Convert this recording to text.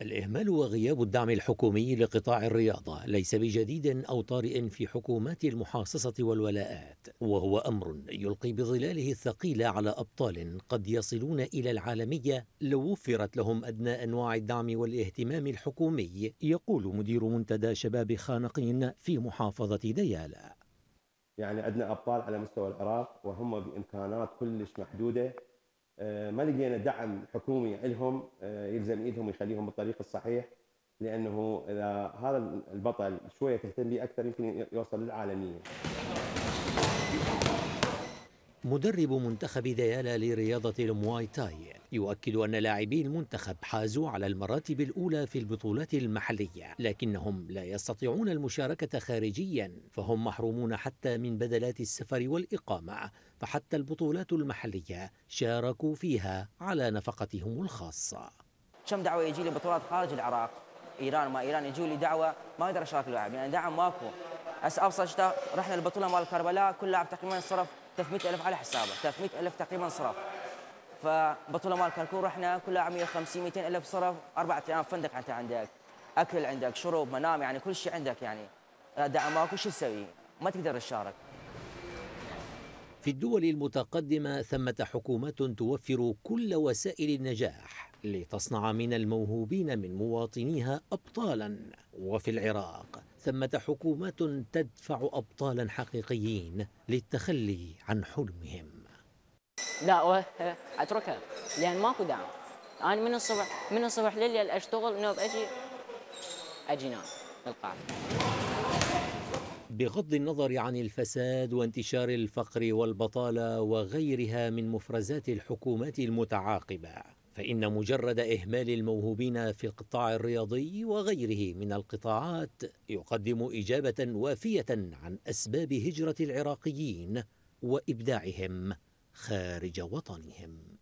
الإهمال وغياب الدعم الحكومي لقطاع الرياضة ليس بجديد أو طارئ في حكومات المحاصصة والولاءات، وهو أمر يلقي بظلاله الثقيل على أبطال قد يصلون إلى العالمية لو وفرت لهم أدنى أنواع الدعم والاهتمام الحكومي، يقول مدير منتدى شباب خانقين في محافظة ديالى. يعني عندنا أبطال على مستوى العراق وهم بإمكانات كلش محدودة. ما لقينا دعم حكومي لهم يلزم ايدهم ويخليهم بالطريق الصحيح، لانه اذا هذا البطل شويه تهتم به اكثر يمكن يوصل للعالميه. مدرب منتخب ديالا لرياضة المواي تاي يؤكد أن لاعبي المنتخب حازوا على المراتب الأولى في البطولات المحلية، لكنهم لا يستطيعون المشاركة خارجيا، فهم محرومون حتى من بدلات السفر والإقامة، فحتى البطولات المحلية شاركوا فيها على نفقتهم الخاصة. كم دعوة يجي لي بطولات خارج العراق، إيران ما إيران يجوا لي دعوة ما أقدر أشارك اللاعب لأن دعم ماكو. هسه أبسط شيء رحنا البطولة مال كربلاء كل لاعب تقريبا صرف 300,000 على حسابه، 300,000 تقريبا صرف. فبطولة مال كركور رحنا كل لاعب 150 200,000 صرف، 4 أيام فندق أنت عندك، أكل عندك، شرب، منام، يعني كل شيء عندك، يعني دعم ماكو شو تسوي؟ ما تقدر تشارك. في الدول المتقدمة ثمة حكومات توفر كل وسائل النجاح لتصنع من الموهوبين من مواطنيها أبطالا، وفي العراق ثمة حكومات تدفع أبطالا حقيقيين للتخلي عن حلمهم. لا اتركها لان ماكو دعم. انا من الصبح لليل اشتغل، نوب اجي نام القاعه. بغض النظر عن الفساد وانتشار الفقر والبطالة وغيرها من مفرزات الحكومات المتعاقبة، فإن مجرد إهمال الموهوبين في القطاع الرياضي وغيره من القطاعات يقدم إجابة وافية عن أسباب هجرة العراقيين وإبداعهم خارج وطنهم.